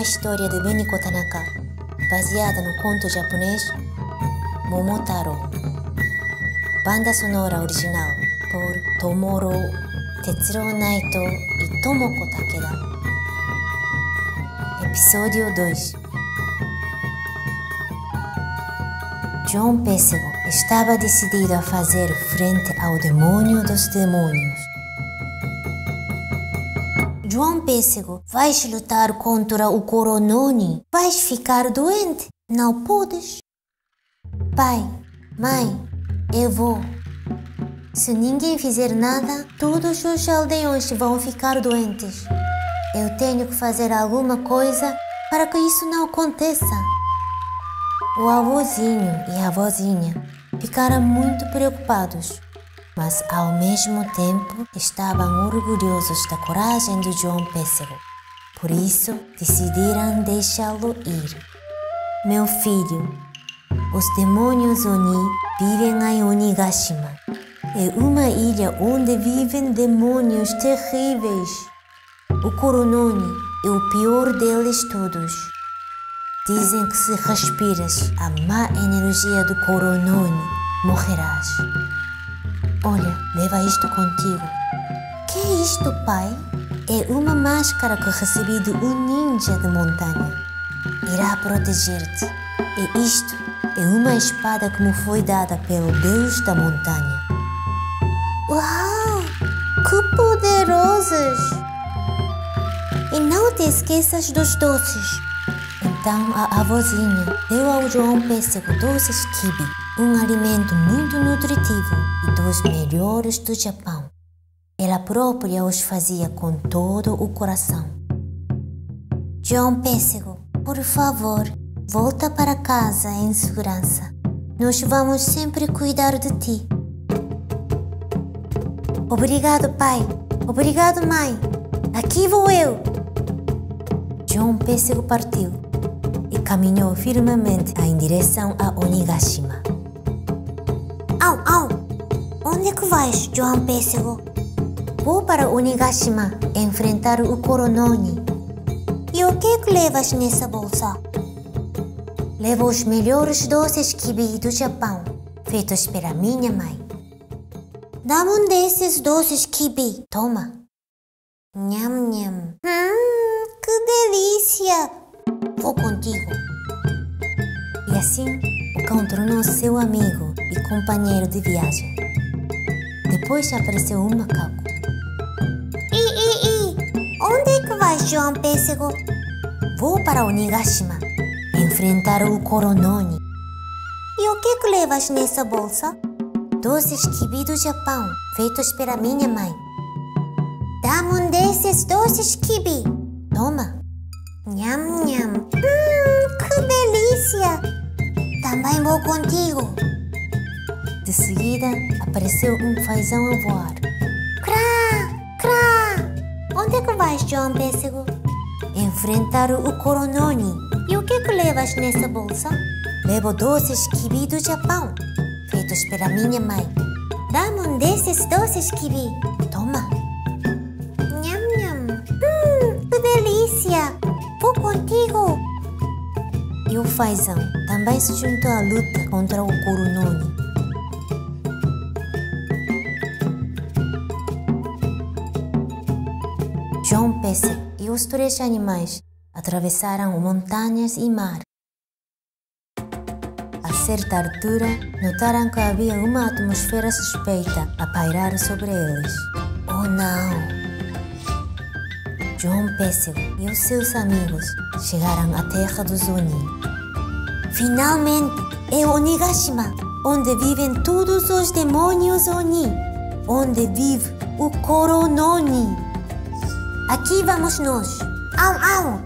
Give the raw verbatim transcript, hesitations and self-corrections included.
história de Beniko Tanaka, baseada no conto japonês Momotaro. Banda sonora original por Tomoro Tetsuro Naito e Tomoko Takeda. Episódio dois. João Pêssego estava decidido a fazer frente ao demônio dos demônios. João Pêssego, vais lutar contra o Corononi? Vais ficar doente? Não podes. Pai, mãe, eu vou. Se ninguém fizer nada, todos os aldeões vão ficar doentes. Eu tenho que fazer alguma coisa para que isso não aconteça. O avôzinho e a avózinha ficaram muito preocupados, mas ao mesmo tempo estavam orgulhosos da coragem do João Pêssego. Por isso, decidiram deixá-lo ir. Meu filho, os demônios Oni vivem em Onigashima. É uma ilha onde vivem demônios terríveis. O Corononi é o pior deles todos. Dizem que se respiras a má energia do Corononi, morrerás. Olha, leva isto contigo. Que é isto, pai? É uma máscara que recebi de um ninja de montanha. Irá proteger-te. E isto é uma espada que me foi dada pelo Deus da montanha. Uau! Que poderosos! E não te esqueças dos doces. Então a avózinha deu ao João Pêssego doces kibe, um alimento muito nutritivo e dos melhores do Japão. Ela própria os fazia com todo o coração. João Pêssego, por favor, volta para casa em segurança. Nós vamos sempre cuidar de ti. Obrigado, pai. Obrigado, mãe. Aqui vou eu. João Pêssego partiu e caminhou firmemente em direção a Onigashima. Au, au! Onde é que vais, João Pêssego? Vou para Onigashima enfrentar o Corononi. E o que é que levas nessa bolsa? Levo os melhores doces kibe do Japão, feitos pela minha mãe. Dá-me um desses doces kibe. Toma. Nham, nham. Hum, que delícia! Vou contigo. E assim, o cão tornou-se seu amigo e companheiro de viagem. Depois apareceu um macaco. E, e, e, onde é que vais, João Pêssego? Vou para Onigashima enfrentar o Corononi. E o que é que levas nessa bolsa? Doces kibe do Japão, feitos pela minha mãe. Dá-me um desses doces kibe. Toma. Nham, nham. Hum, que delícia! Também vou contigo. De seguida, apareceu um fazão a voar. Crá, crá! Onde é que vais, João Pêssego? Enfrentar o Corononi. E o que é que levas nessa bolsa? Levo doces kibe do Japão, feitos pela minha mãe. Dá-me um desses doces kibe. Toma. Nham, nham. Hum, que delícia! Vou contigo. E o fazão também se juntou à luta contra o Corononi. João Pêssego e os três animais atravessaram montanhas e mar. A certa altura, notaram que havia uma atmosfera suspeita a pairar sobre eles. Oh não! João Pêssego e os seus amigos chegaram à terra dos Oni. Finalmente, é Onigashima, onde vivem todos os demônios Oni, onde vive o Corononi. Aqui vamos nós. Au, au!